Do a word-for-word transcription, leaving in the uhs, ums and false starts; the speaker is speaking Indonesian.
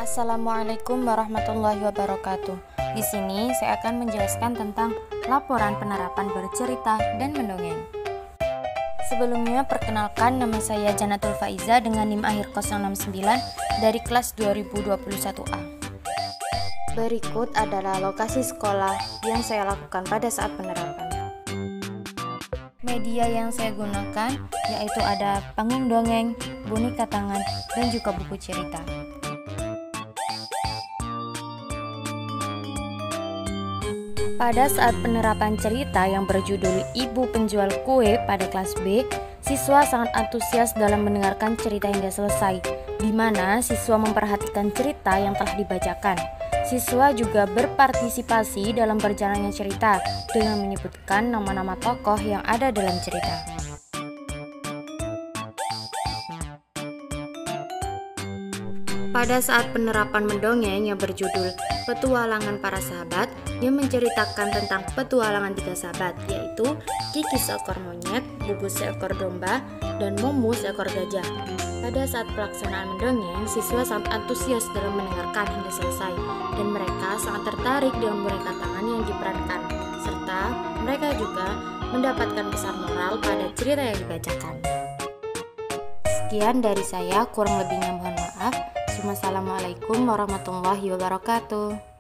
Assalamualaikum warahmatullahi wabarakatuh. Di sini saya akan menjelaskan tentang laporan penerapan bercerita dan mendongeng. Sebelumnya perkenalkan, nama saya Janatul Faiza dengan NIM akhir nol enam sembilan dari kelas dua ribu dua puluh satu A. Berikut adalah lokasi sekolah yang saya lakukan pada saat penerapan. Media yang saya gunakan yaitu ada panggung dongeng, boneka tangan, dan juga buku cerita. Pada saat penerapan cerita yang berjudul Ibu Penjual Kue pada kelas B, siswa sangat antusias dalam mendengarkan cerita hingga selesai, di mana siswa memperhatikan cerita yang telah dibacakan. Siswa juga berpartisipasi dalam berjalannya cerita dengan menyebutkan nama-nama tokoh yang ada dalam cerita. Pada saat penerapan mendongeng yang berjudul Petualangan Para Sahabat, yang menceritakan tentang petualangan tiga sahabat, yaitu Kiki seekor monyet, Bubu seekor domba, dan Momo seekor gajah. Pada saat pelaksanaan mendongeng, siswa sangat antusias dalam mendengarkan hingga selesai, dan mereka sangat tertarik dengan boneka tangan yang diperankan, serta mereka juga mendapatkan pesan moral pada cerita yang dibacakan. Sekian dari saya, kurang lebihnya mohon maaf. Wassalamualaikum warahmatullahi wabarakatuh.